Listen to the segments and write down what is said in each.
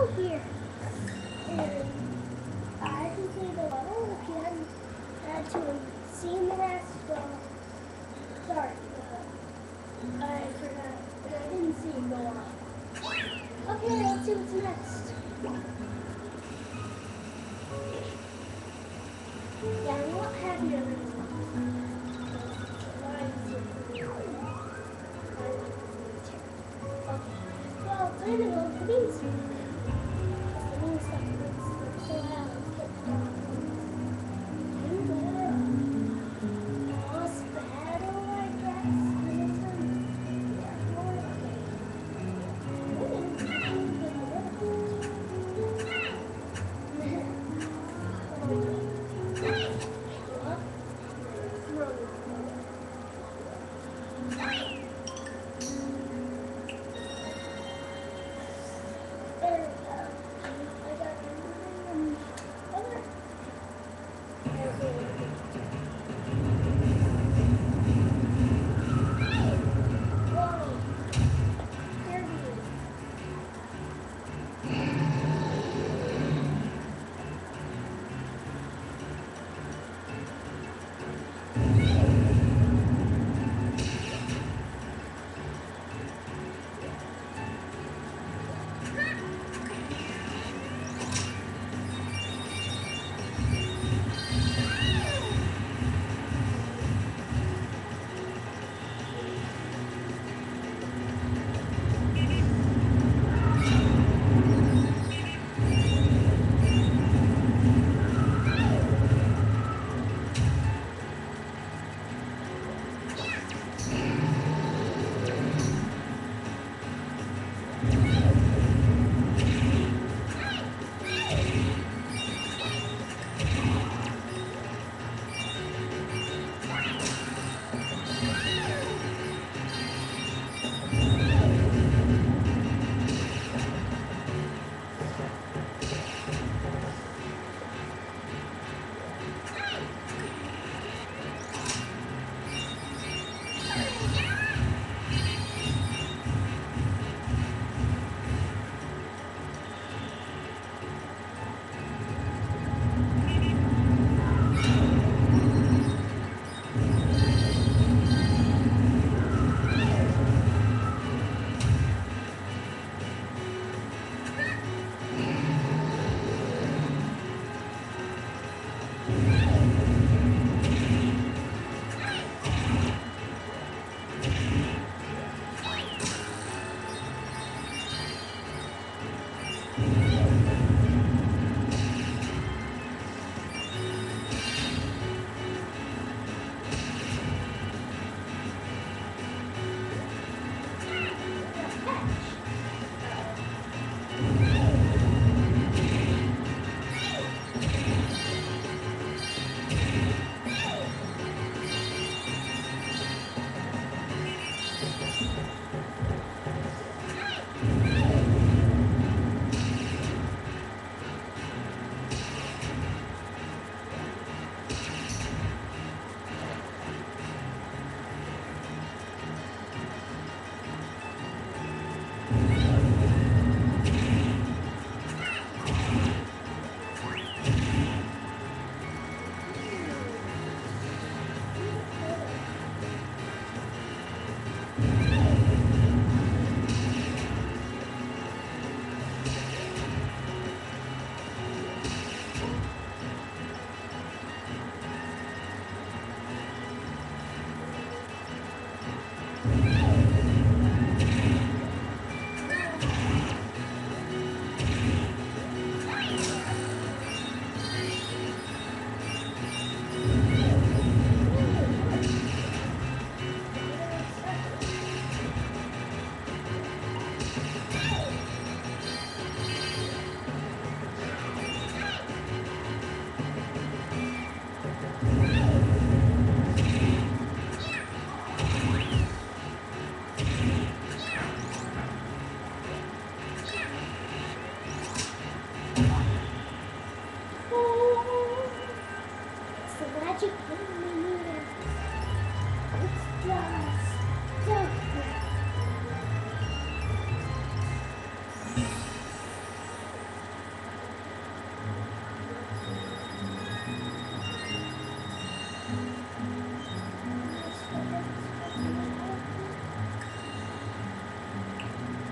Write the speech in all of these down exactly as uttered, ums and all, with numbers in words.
go here. And I can see the level if you hadn't had to seen the rest. So, sorry. Uh, I forgot. I didn't see it go on. Okay, let's see what's next. Yeah, I'm not happy to lose. Well, time to go for these. The new stuff is so loud. Boss battle, I guess.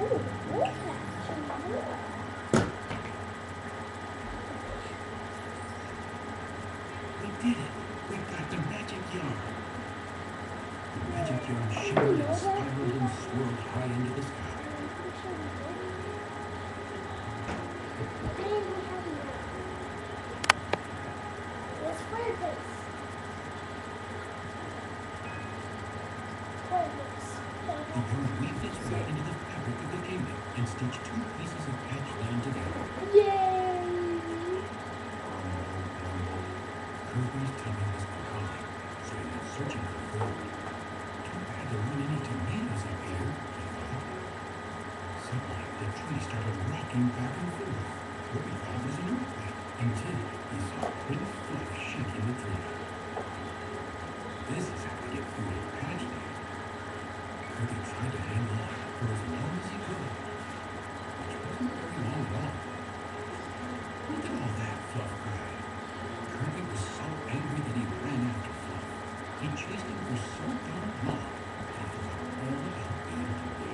Oh, wolf hatch. We did it! We got the magic yarn! The magic yarn shimmered and spiraled and swirled high into the sky. Let's fireplace. Fireplace. The yarn weaved its way into the fabric of the kingdom and stitched two pieces of patched land together. Yay! Kirby's tummy was calling, so he went searching for food. Too bad there weren't any tomatoes up here, he thought. Suddenly, the tree started rocking back and forth. Kirby thought it was an earthquake, until he saw pink fluff shaking the tree. This is how to get food in patched land. Kirby tried to hang on for as long as he could, which wasn't very long at all. Look at all that, Fluff cried. Kirby was so angry that he ran after Fluff. He chased him for so darn long that he forgot all about being hungry.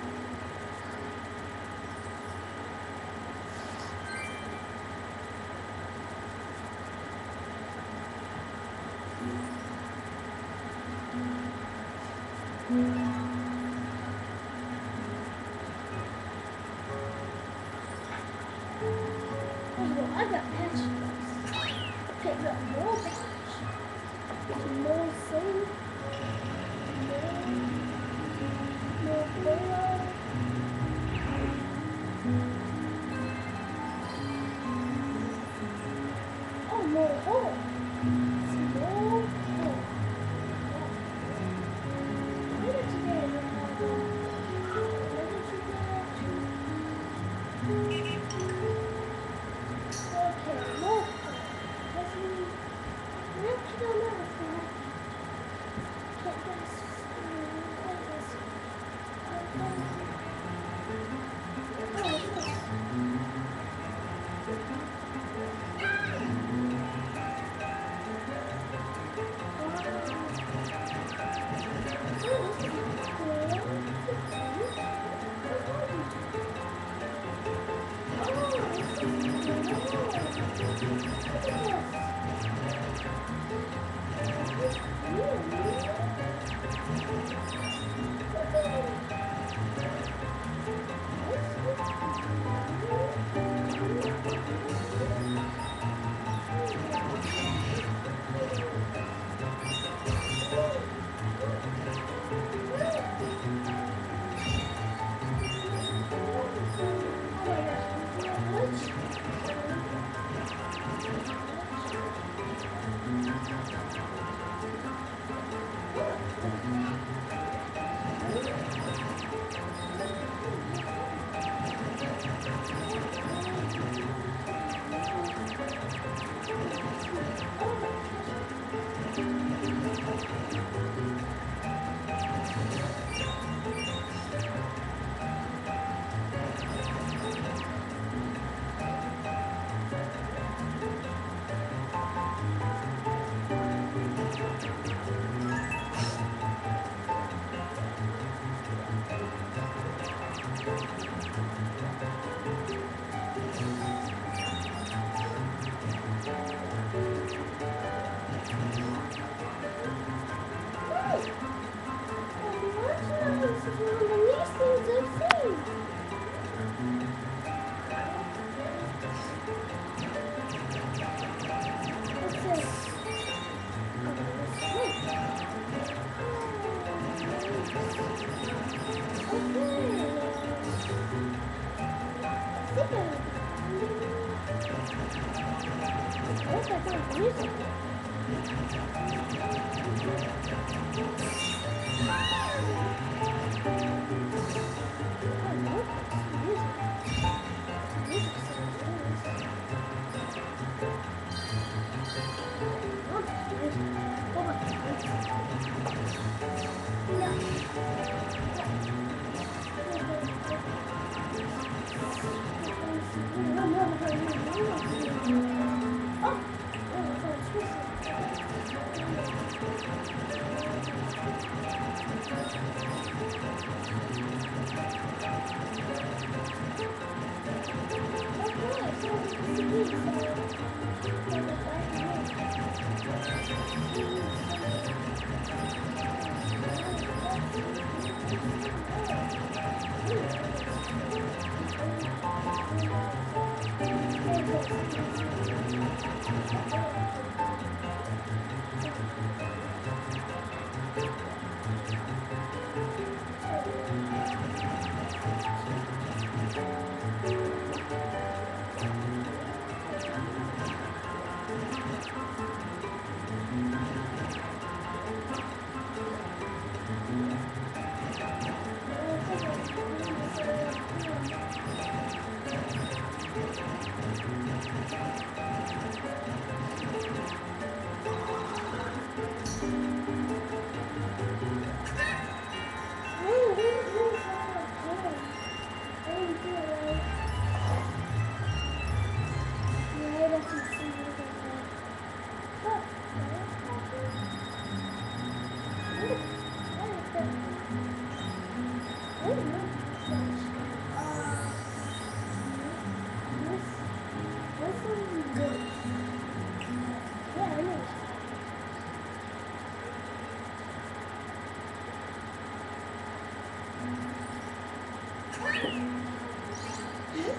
I got patch. Okay, got more patch. More thing. More, more pillow. Oh, more hole. More hole. Where did you get it? Where did you get it? Okay, more. Let's see. Where did you go now? Can't guess. What is this? Okay. Oh, what's this?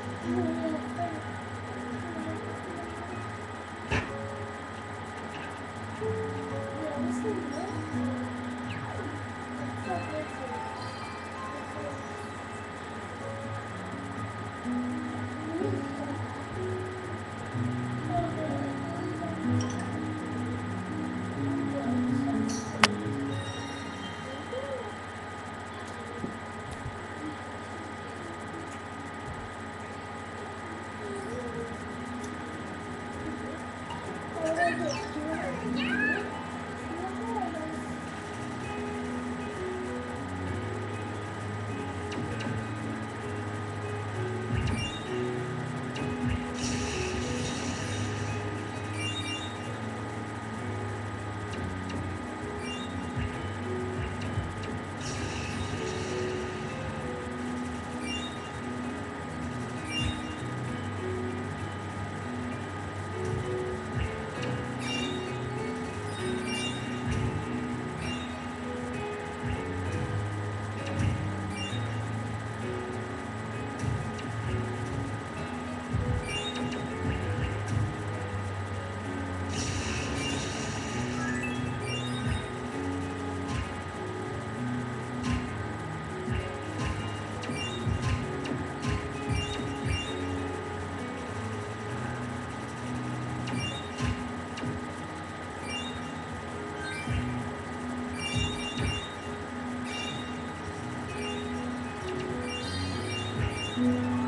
Mm-hmm.